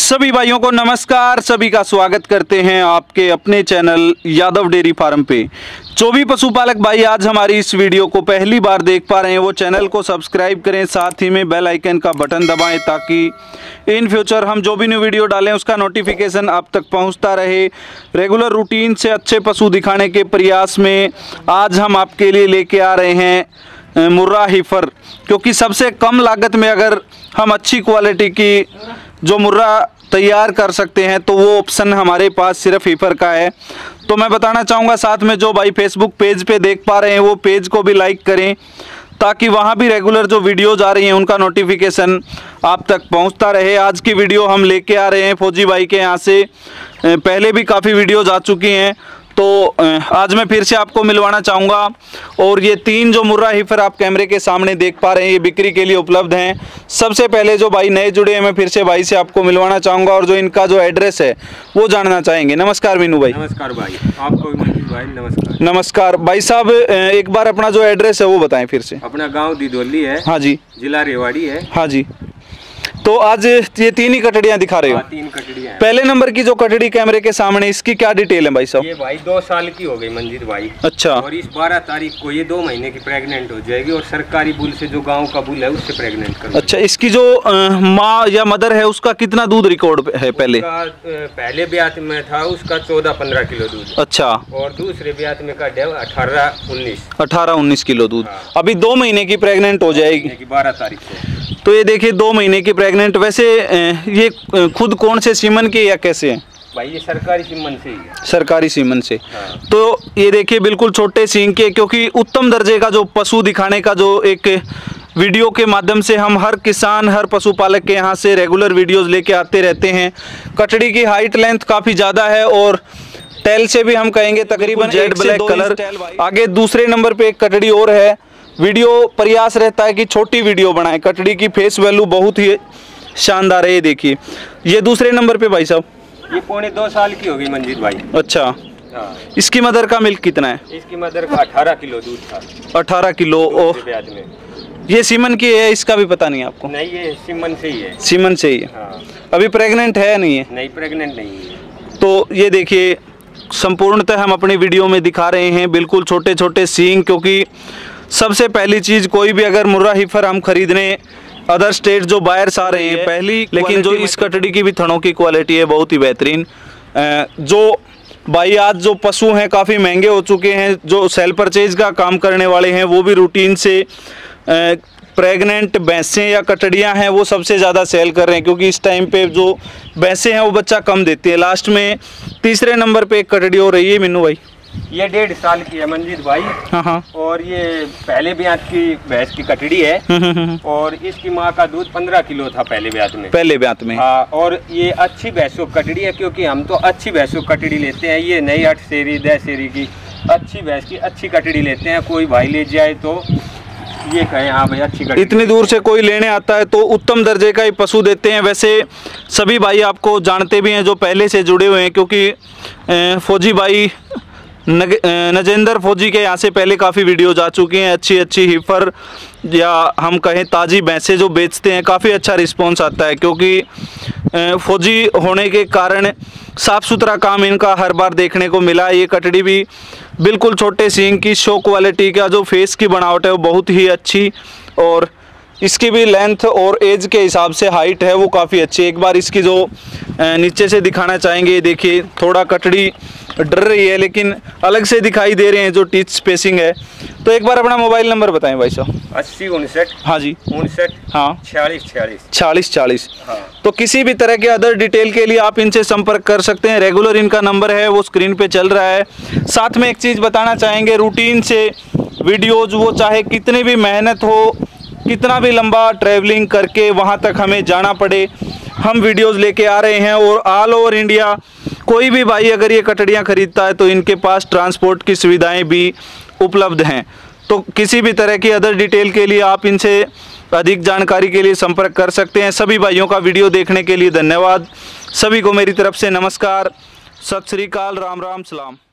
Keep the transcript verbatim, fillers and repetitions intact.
सभी भाइयों को नमस्कार। सभी का स्वागत करते हैं आपके अपने चैनल यादव डेयरी फार्म पे। जो भी पशुपालक भाई आज हमारी इस वीडियो को पहली बार देख पा रहे हैं वो चैनल को सब्सक्राइब करें, साथ ही में बेल आइकन का बटन दबाएं ताकि इन फ्यूचर हम जो भी न्यू वीडियो डालें उसका नोटिफिकेशन आप तक पहुंचता रहे। रेगुलर रूटीन से अच्छे पशु दिखाने के प्रयास में आज हम आपके लिए लेके आ रहे हैं मुर्रा हीफर, क्योंकि सबसे कम लागत में अगर हम अच्छी क्वालिटी की जो मुर्रा तैयार कर सकते हैं तो वो ऑप्शन हमारे पास सिर्फ हीफर का है। तो मैं बताना चाहूँगा, साथ में जो भाई फेसबुक पेज पे देख पा रहे हैं वो पेज को भी लाइक करें ताकि वहाँ भी रेगुलर जो वीडियोज़ आ रही हैं उनका नोटिफिकेशन आप तक पहुँचता रहे। आज की वीडियो हम लेके आ रहे हैं फौजी भाई के यहाँ से, पहले भी काफ़ी वीडियोज़ आ चुकी हैं तो आज मैं फिर से आपको मिलवाना चाहूँगा। और ये तीन जो मुर्रा हीफर आप कैमरे के सामने देख पा रहे हैं ये बिक्री के लिए उपलब्ध हैं। सबसे पहले जो भाई नए जुड़े हैं मैं फिर से भाई से आपको मिलवाना चाहूँगा और जो इनका जो एड्रेस है वो जानना चाहेंगे। नमस्कार मीनू भाई। नमस्कार भाई, आपको भी भाई नमस्कार। नमस्कार भाई साहब, एक बार अपना जो एड्रेस है वो बताएं फिर से। अपना गाँव दिदोली है। हाँ जी। जिला रेवाड़ी है। हाँ जी। तो आज ये तीन ही कटड़ियाँ दिखा रहे हो? हाँ, तीन कटड़ियाँ हैं। पहले नंबर की जो कटड़ी कैमरे के सामने, इसकी क्या डिटेल है भाई साहब? ये भाई दो साल की हो गई मंजीत भाई। अच्छा। और इस बारह तारीख को ये दो महीने की प्रेग्नेंट हो जाएगी और सरकारी बुल से जो गांव का बुल है उससे प्रेग्नेंट कर। अच्छा, इसकी जो माँ या मदर है उसका कितना दूध रिकॉर्ड है? पहले पहले ब्यात में था उसका चौदह पंद्रह किलो दूध। अच्छा। और दूसरे ब्यात में का अठारह उन्नीस अठारह उन्नीस किलो दूध। हाँ। अभी दो महीने की प्रेग्नेंट हो जाएगी बारह तारीख को। तो ये देखिए दो महीने की प्रेग्नेंट। वैसे ये खुद कौन से सीमन के या कैसे हैं? भाई ये सरकारी सीमन से ही है। सरकारी सीमन से। हाँ। तो ये देखिए बिल्कुल छोटे सींग के, क्योंकि उत्तम दर्जे का जो पशु दिखाने का जो एक वीडियो के माध्यम से हम हर किसान हर पशुपालक के यहाँ से रेगुलर वीडियोस लेके आते रहते हैं। कटड़ी की हाइट लेंथ काफ़ी ज़्यादा है और टेल से भी हम कहेंगे तकरीबन जेड ब्लैक कलर। आगे दूसरे नंबर पे एक कटड़ी और है। वीडियो प्रयास रहता है कि छोटी वीडियो बनाएं। कटड़ी की फेस वैल्यू बहुत ही शानदार है। ये देखिए ये दूसरे नंबर पे भाई साहब, ये पौने दो साल की होगी मंजीत भाई। अच्छा। हाँ। इसकी मदर का मिल्क कितना है? इसकी मदर का अठारह किलो दूध था। अठारह किलो। और ये सीमन की है, इसका भी पता नहीं आपको? नहीं, ये सीमन से ही है। सीमन से ही है। हाँ। अभी प्रेग्नेंट है नहीं है? नहीं, प्रेग्नेंट नहीं है। तो ये देखिए संपूर्णतः हम अपनी वीडियो में दिखा रहे हैं बिल्कुल छोटे छोटे सींग, क्योंकि सबसे पहली चीज़ कोई भी अगर मुर्रा हीफर हम खरीदने अदर स्टेट जो बायर्स आ रहे हैं पहली, लेकिन जो इस कटड़ी की भी थनों की क्वालिटी है बहुत ही बेहतरीन। जो भाई आज जो पशु हैं काफ़ी महंगे हो चुके हैं, जो सेल परचेज का काम करने वाले हैं वो भी रूटीन से प्रेग्नेंट भैंसें या कटड़ियाँ हैं वो सबसे ज़्यादा सेल कर रहे हैं, क्योंकि इस टाइम पे जो भैंसें हैं वो बच्चा कम देती है। लास्ट में तीसरे नंबर पे एक कटड़ी हो रही है मीनू भाई। ये डेढ़ साल की है मंजीत भाई। हाँ हाँ। और ये पहले ब्यात की भैंस की कटड़ी है और इसकी माँ का दूध पंद्रह किलो था पहले ब्यात में। पहले ब्यात में। हाँ। और ये अच्छी भैंसों कटड़ी है, क्योंकि हम तो अच्छी भैंसों कटड़ी लेते हैं। ये नई आठ शेरी दस शेरी की अच्छी भैंस की अच्छी कटड़ी लेते हैं। कोई भाई ले जाए तो ये कहें हाँ भाई अच्छी कटड़ी। इतनी दूर से कोई लेने आता है तो उत्तम दर्जे का ही पशु देते हैं। वैसे सभी भाई आपको जानते भी हैं जो पहले से जुड़े हुए हैं, क्योंकि फौजी भाई नग नजेंद्र फौजी के यहाँ से पहले काफ़ी वीडियो जा चुकी हैं। अच्छी अच्छी हीफर या हम कहें ताज़ी भैंसें जो बेचते हैं काफ़ी अच्छा रिस्पॉन्स आता है, क्योंकि फौजी होने के कारण साफ़ सुथरा काम इनका हर बार देखने को मिला। ये कटड़ी भी बिल्कुल छोटे सींग की शो क्वालिटी का जो फेस की बनावट है वो बहुत ही अच्छी, और इसकी भी लेंथ और एज के हिसाब से हाइट है वो काफ़ी अच्छी। एक बार इसकी जो नीचे से दिखाना चाहेंगे, देखिए थोड़ा कटड़ी डर रही है लेकिन अलग से दिखाई दे रहे हैं जो टीथ स्पेसिंग है। तो एक बार अपना मोबाइल नंबर बताएं भाई साहब। अस्सी उनसठ। हाँ जी। उनसठ। हाँ। छियालीस छियालीस छियालीस चालीस। हाँ। तो किसी भी तरह के अदर डिटेल के लिए आप इनसे संपर्क कर सकते हैं। रेगुलर इनका नंबर है वो स्क्रीन पे चल रहा है। साथ में एक चीज़ बताना चाहेंगे, रूटीन से वीडियोज वो चाहे कितनी भी मेहनत हो, कितना भी लंबा ट्रैवलिंग करके वहाँ तक हमें जाना पड़े, हम वीडियोज़ लेके आ रहे हैं। और ऑल ओवर इंडिया कोई भी भाई अगर ये कटड़ियाँ खरीदता है तो इनके पास ट्रांसपोर्ट की सुविधाएं भी उपलब्ध हैं। तो किसी भी तरह की अदर डिटेल के लिए आप इनसे अधिक जानकारी के लिए संपर्क कर सकते हैं। सभी भाइयों का वीडियो देखने के लिए धन्यवाद। सभी को मेरी तरफ से नमस्कार, सत श्री अकाल, राम राम, सलाम।